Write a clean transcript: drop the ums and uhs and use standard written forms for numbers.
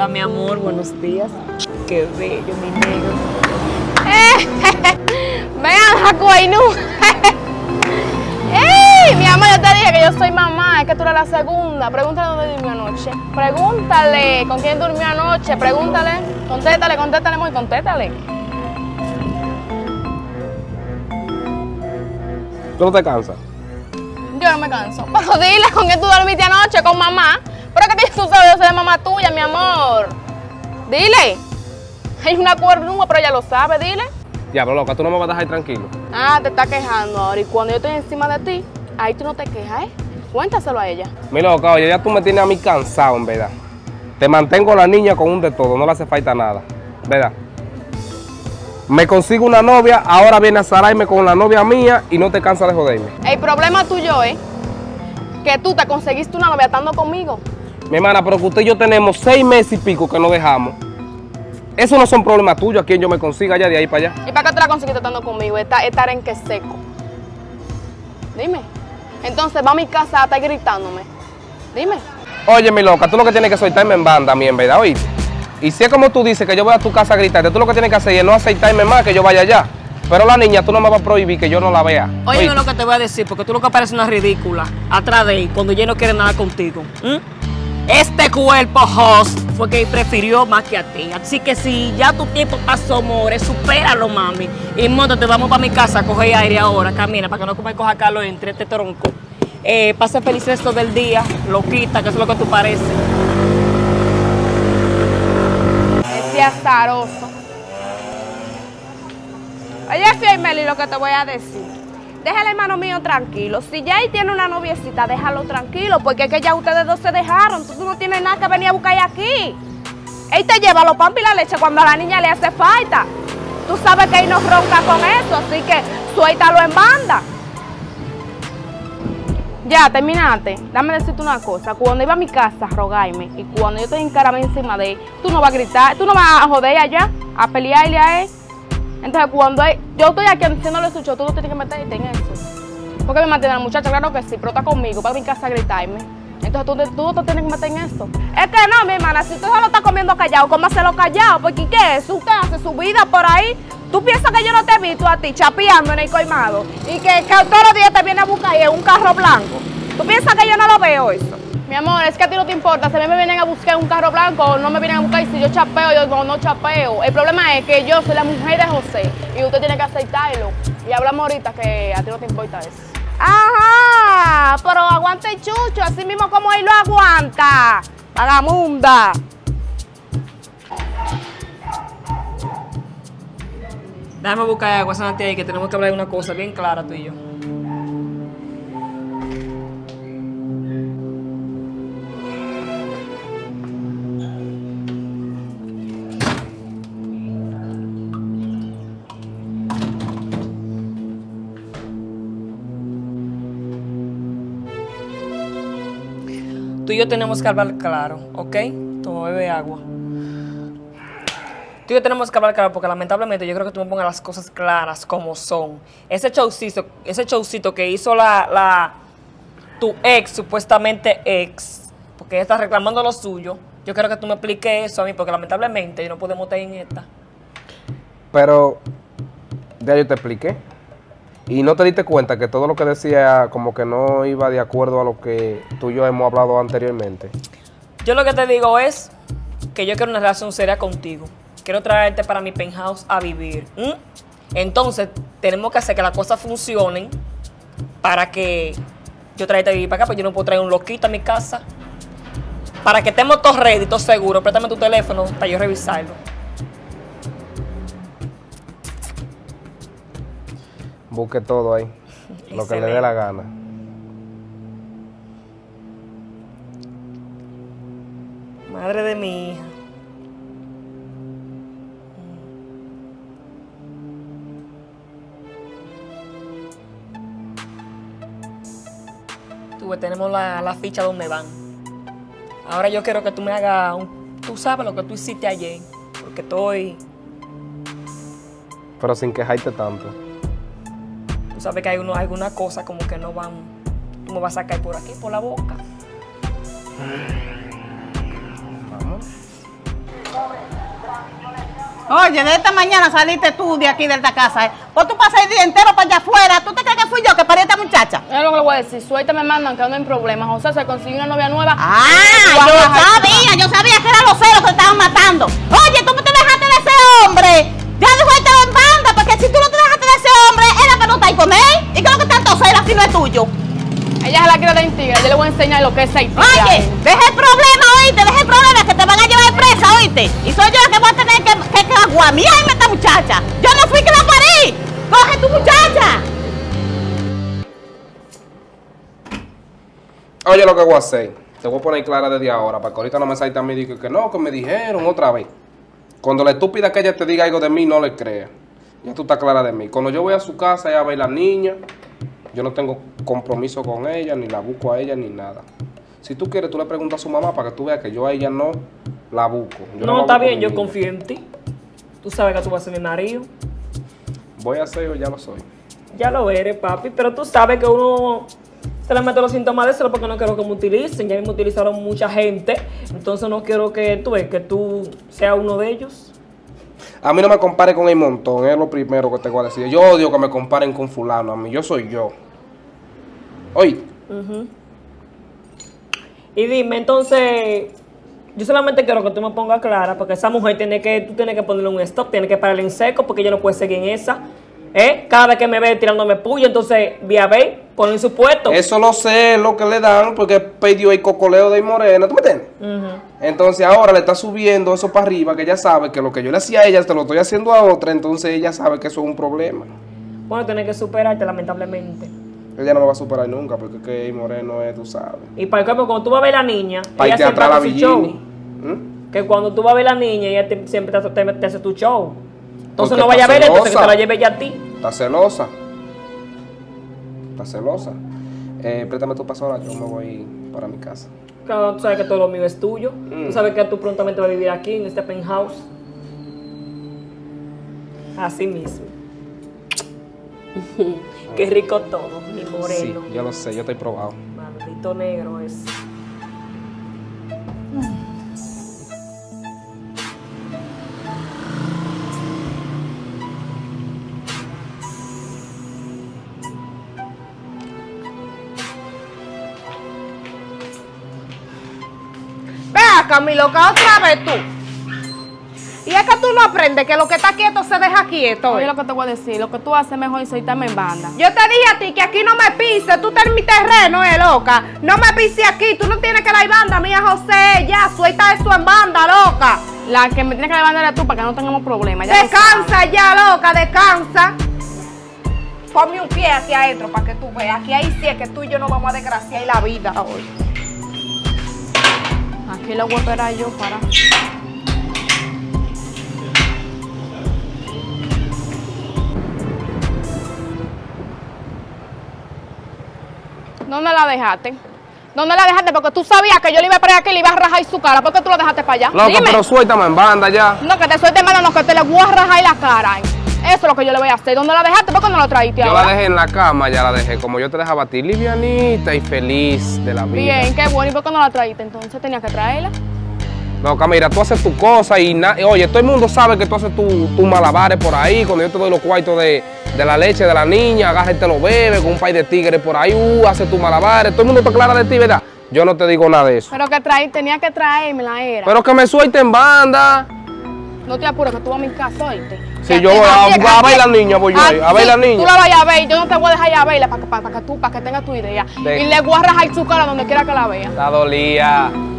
Hola, mi amor, buenos días. Qué bello, mi negro. Vengan, Jacuainú. ¡Ey! Mi amor, yo te dije que yo soy mamá, es que tú eres la segunda. Pregúntale dónde durmió anoche. Pregúntale con quién durmió anoche. Pregúntale. Contéstale, muy contéstale. ¿Tú no te cansas? Yo no me canso. Pero dile con quién tú dormiste anoche, con mamá. Pero que tú sabes, yo soy de mamá tuya, mi amor. Dile. Hay una cuernúa, pero ella lo sabe, dile. Diablo, loca, tú no me vas a dejar tranquilo. Ah, te está quejando ahora. Y cuando yo estoy encima de ti, ahí tú no te quejas, ¿eh? Cuéntaselo a ella. Mi loca, oye, ya tú me tienes a mí cansado, en verdad. Te mantengo a la niña con un de todo, no le hace falta nada, ¿verdad? Me consigo una novia, ahora viene a zararme con la novia mía y no te cansas de joderme. El problema tuyo es que tú te conseguiste una novia estando conmigo. Mi hermana, pero que usted y yo tenemos 6 meses y pico que nos dejamos. Eso no son problemas tuyos, a quien yo me consiga ya de ahí para allá. ¿Y para qué te la conseguiste estando conmigo? Estar en que seco. Dime. Entonces va a mi casa a estar gritándome. Dime. Oye, mi loca, tú lo que tienes que soltarme en banda a mí, en verdad, ¿oíste? Y si es como tú dices que yo voy a tu casa a gritarte, tú lo que tienes que hacer es no aceitarme más que yo vaya allá. Pero la niña, tú no me vas a prohibir que yo no la vea. Oye, no lo que te voy a decir, porque tú lo que pareces una ridícula atrás de él cuando ella no quiere nada contigo. Este cuerpo host fue que prefirió más que a ti. Así que si ya tu tiempo pasó, more, supéralo, mami. Y montate, vamos para mi casa a coger aire ahora. Camina para que no me coja calor entre este tronco. Pase feliz resto del día, loquita, que eso es lo que tú pareces. Ese azaroso. Oye, Fiameli, lo que te voy a decir. Deja al hermano mío tranquilo. Si ya él tiene una noviecita, déjalo tranquilo, porque es que ya ustedes dos se dejaron. Entonces tú no tienes nada que venir a buscar aquí. Él te lleva los pan y la leche cuando a la niña le hace falta. Tú sabes que él no ronca con eso, así que suéltalo en banda. Ya, terminaste. Dame decirte una cosa. Cuando iba a mi casa a rogarme y cuando yo estoy encarada encima de él, tú no vas a gritar, tú no vas a joder allá, a pelearle a él. Entonces, cuando yo estoy aquí haciéndole su show, tú no tienes que meterte en eso. ¿Por qué me mantiene la muchacha? Claro que sí, pero está conmigo, para mi casa a gritarme. Entonces, tú no te tienes que meter en eso. Es que no, mi hermana, si tú solo estás comiendo callado, cómaselo callado. Porque, ¿qué es? Usted hace su vida por ahí. ¿Tú piensas que yo no te he visto a ti chapeando en el colmado? Y que todos los días te viene a buscar en un carro blanco. ¿Tú piensas que yo no lo veo eso? Mi amor, es que a ti no te importa si a mí me vienen a buscar un carro blanco o no me vienen a buscar y si yo chapeo o no chapeo. El problema es que yo soy la mujer de José y usted tiene que aceptarlo. Y hablamos ahorita que a ti no te importa eso. Ajá, pero aguanta el chucho, así mismo como él lo aguanta. Vagamunda. Déjame buscar agua, Santi, ahí que tenemos que hablar de una cosa bien clara tú y yo. Tú y yo tenemos que hablar claro, ¿ok? Toma, bebe agua. Tú y yo tenemos que hablar claro porque lamentablemente yo creo que tú me pongas las cosas claras como son. Ese showcito que hizo tu ex, supuestamente ex, porque ella está reclamando lo suyo, yo quiero que tú me expliques eso a mí porque lamentablemente yo no podemos estar en esta. Pero ya yo te expliqué. Y no te diste cuenta que todo lo que decía como que no iba de acuerdo a lo que tú y yo hemos hablado anteriormente. Yo lo que te digo es que yo quiero una relación seria contigo. Quiero traerte para mi penthouse a vivir. Entonces, tenemos que hacer que las cosas funcionen para que yo traerte a vivir para acá, porque yo no puedo traer un loquito a mi casa. Para que estemos todos ready, todos seguros, préstame tu teléfono para yo revisarlo. Busque todo ahí, lo que le dé la gana. Madre de mi hija. Tenemos la ficha donde van. Ahora yo quiero que tú me hagas tú sabes lo que tú hiciste ayer, porque estoy... Pero sin quejarte tanto. Tú sabes que hay alguna cosa como que no van... Tú me vas a sacar por aquí, por la boca. Vamos. Oye, de esta mañana saliste tú de aquí de esta casa, ¿eh? Pues tú pasas el día entero para allá afuera. ¿Tú te crees que fui yo que parí a esta muchacha? Es lo que le voy a decir. Suelta me mandan que ando en problemas. José se consiguió una novia nueva. Ah, Vamos a yo sabía que eran los celos que te estaban matando. Oye, tú te dejaste de ese hombre. Ya dijo él estaba en banda, porque si tú no te dejaste de ese hombre, era para no estar con él. ¿Y qué es lo que tanto celos si no es tuyo? Ella se la quiere dar en tigre. Yo le voy a enseñar lo que es ser tigre. Oye, deja el problema, oíste, deja el problema, que te van a llevar presa, oíste. Y soy yo la que voy a tener que aguamiarme a esta muchacha. Yo no fui que la parí. Coge tu muchacha. Oye, lo que voy a hacer, te voy a poner clara desde ahora, para que ahorita no me salga a mí y que no, que me dijeron otra vez. Cuando la estúpida que ella te diga algo de mí, no le creas. Ya tú estás clara de mí. Cuando yo voy a su casa, ella ve a la niña, yo no tengo compromiso con ella, ni la busco a ella, ni nada. Si tú quieres, tú le preguntas a su mamá para que tú veas que yo a ella no la busco. Yo No, la está busco bien, con yo mi confío en ti. Tú sabes que tú vas a ser mi marido. Voy a ser o ya lo soy. Ya lo eres, papi, pero tú sabes que uno se le mete los síntomas de celo porque no quiero que me utilicen. Ya me utilizaron mucha gente, entonces no quiero que tú seas uno de ellos. A mí no me compare con el montón, es lo primero que te voy a decir. Yo odio que me comparen con fulano, a mí yo soy yo. Oye. Y dime, entonces, yo solamente quiero que tú me pongas clara, porque esa mujer tú tienes que ponerle un stop, tienes que pararle en seco, porque ella no puede seguir en esa. Cada vez que me ve tirándome puya, entonces, vía ver, ponen su puesto. Eso lo sé, lo que le dan, porque perdió el cocoleo de Moreno, ¿tú me entiendes? Entonces ahora le está subiendo eso para arriba, que ella sabe que lo que yo le hacía a ella, te lo estoy haciendo a otra, entonces ella sabe que eso es un problema. Bueno, tienes que superarte, lamentablemente. Ella no lo va a superar nunca, porque es que el Moreno es, tú sabes. Y para ejemplo, cuando tú vas a ver a la niña, Para ella irte siempre atrás la hace su show. Villini. Que cuando tú vas a ver a la niña, ella siempre te hace tu show. Entonces Porque no vaya a está ver, entonces que celosa. te la lleve ya a ti. Está celosa. Está celosa. Préstame tu pasola, yo me voy para mi casa. Claro, tú sabes que todo lo mío es tuyo. Tú sabes que tú prontamente vas a vivir aquí, en este penthouse. Así mismo. Qué rico todo, mi moreno. Sí, yo lo sé, yo estoy probado. Maldito negro es. Ve acá, mi loca, otra vez tú. Y es que tú no aprendes que lo que está quieto se deja quieto. Oye, lo que te voy a decir, lo que tú haces mejor es soltarme en banda. Yo te dije a ti que aquí no me pises, tú estás en mi terreno, loca. No me pises aquí, tú no tienes que dar banda, mía José, ya, suelta eso en banda, loca. La que me tiene que dar banda eres tú para que no tengamos problemas. Descansa ya, loca, descansa. Ponme un pie hacia adentro para que tú veas. Aquí ahí sí es que tú y yo nos vamos a desgraciar la vida hoy. Aquí lo voy a esperar yo para... ¿Dónde la dejaste? ¿Dónde la dejaste? Porque tú sabías que yo le iba a poner aquí y le iba a rajar su cara. ¿Por qué tú la dejaste para allá? Loco, Dime. pero suéltame en banda ya. No, que te suelte en mano, no, que te le voy a rajar la cara. Eso es lo que yo le voy a hacer. ¿Dónde la dejaste? ¿Por qué no la traíste Yo ahora? la dejé en la cama, ya la dejé. Como yo te dejaba a ti, livianita y feliz de la vida. Bien, qué bueno. ¿Y por qué no la traíste? Entonces tenía que traerla. Loca, mira, tú haces tu cosa y oye, todo el mundo sabe que tú haces tus malabares por ahí. Cuando yo te doy los cuartos de la leche de la niña, agarra y te lo bebe con un par de tigres por ahí, hace tus malabares. Todo el mundo está clara de ti, ¿verdad? Yo no te digo nada de eso. Pero que tenía que traérmela, era. Pero que me suelte en banda. No te apures, que tú vas a mi casa, ¿oíste? Si yo voy a ver la niña, voy yo ahí, a ver la niña. Tú la vayas a ver, yo no te voy a dejar ir a verla para que tengas tu idea. De- Y le voy a rajar su cara donde quiera que la vea. La dolía.